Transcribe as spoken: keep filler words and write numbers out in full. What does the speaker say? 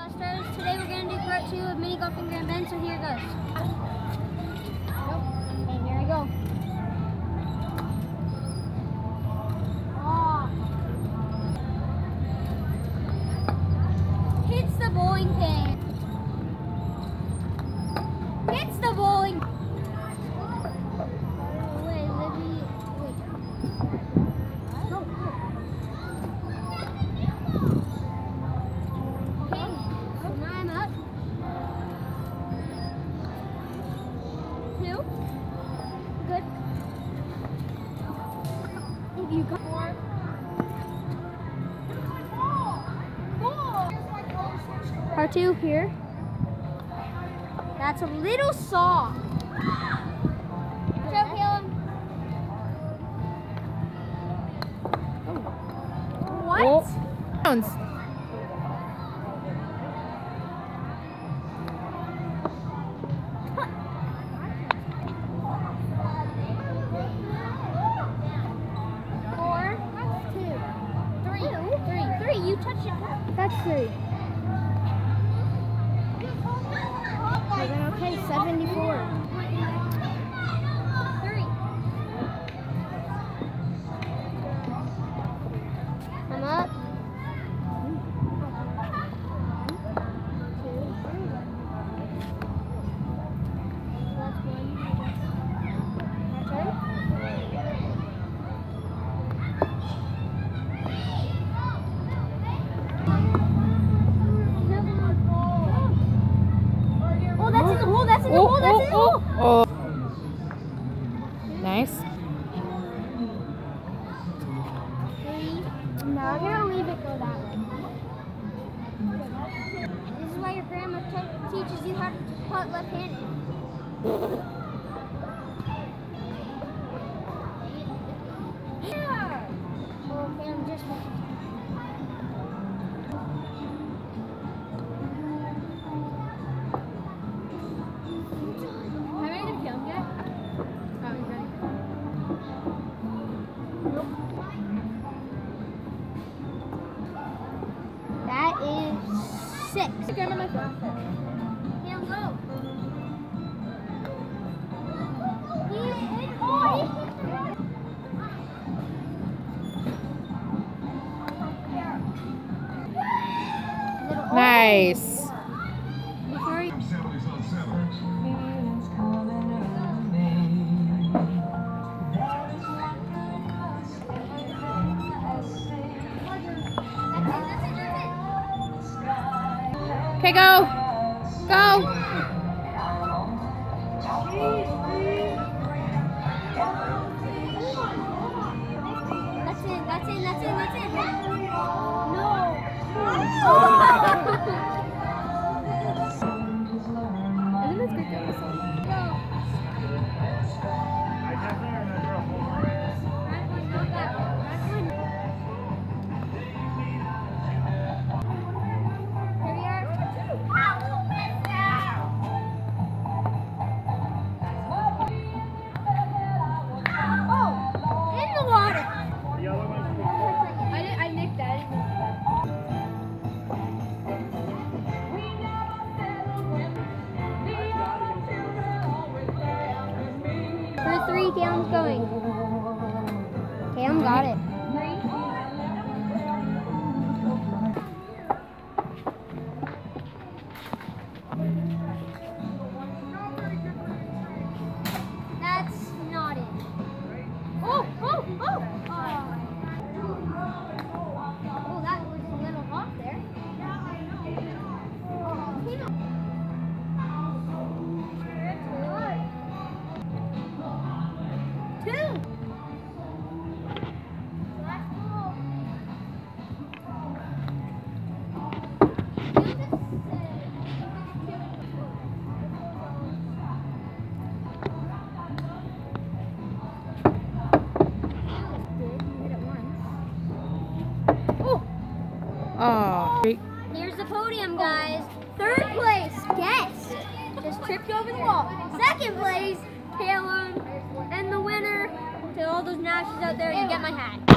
Starters, today we're going to do part two of mini golfing Grand Bend, so here it goes. Nope. And here I go. Oh. Hits the bowling pin. Hits the bowling. Wait, let me, wait. Go, go. Good. If you got four. Four. Part two here. That's a little soft. Good job, Caleb. What? Oh. You touched it. That's three. Okay, seventy-four. Three. I'm up. Two. That's one. My turn. That's in the hole, that's in the hole! Oh. Nice. Three. No, I'm gonna leave it go that way. This is why your grandma teaches you how to putt left-handed. Yeah! Okay, I'm just... That is six. Okay, I'm on my phone. Yeah, go. Nice. Okay, go. Go. That's it, that's it, that's it, that's it. No. I think that's good episode. I definitely remember a whole Three, Caleb's going. Caleb got it. That's not it. Oh, oh, oh! Oh, that was a little off there. Two. Oh. Here's the podium, guys. Third place, guest. Just tripped over the wall. Second place, Caleb. And the winner, to all those Nashes out there, you get my hat.